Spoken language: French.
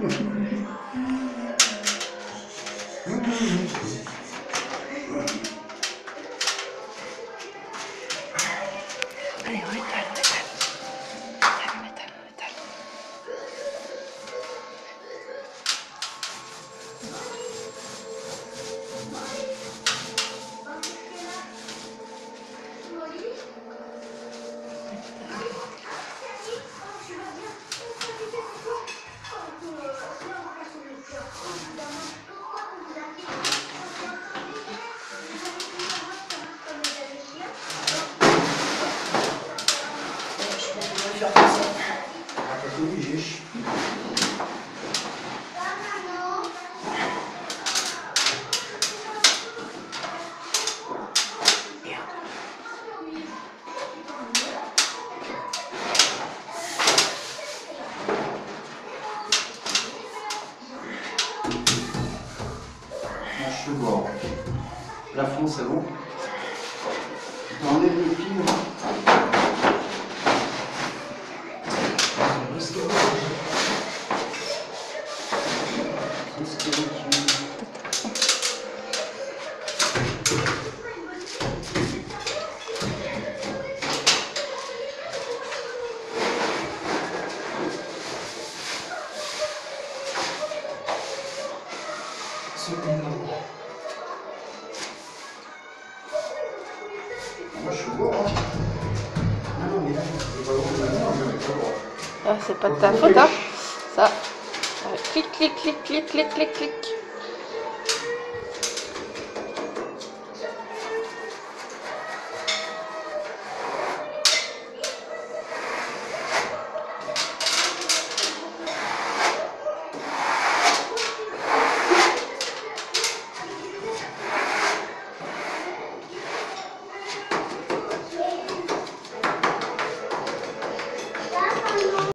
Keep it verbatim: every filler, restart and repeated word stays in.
Allez, on étale, on étale. Allez, on étale, on étale. Faire comme ça. Ah, t'es obligé. Là, je suis bon. Plafond, c'est bon. On enlève le fil. Moi je suis beau, hein. Non, non, mais là, c'est pas bon. Ah, c'est pas de ta faute, hein. Ça. Clic, clic, clic, clic, clic, clic, clic.